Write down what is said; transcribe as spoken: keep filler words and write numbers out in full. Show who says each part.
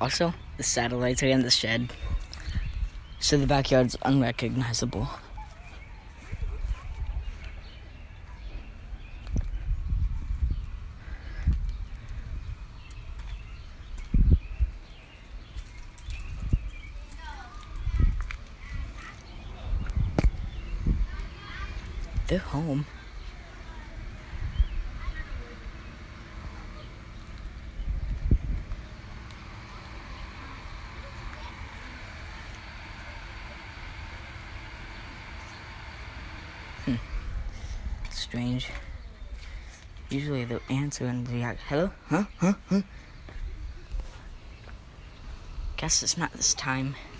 Speaker 1: Also, the satellites are in the shed, so the backyard's unrecognizable. They're home. Hmm. Strange. Usually the answer and the act. Hello? Huh? Huh? Huh? Guess it's not this time.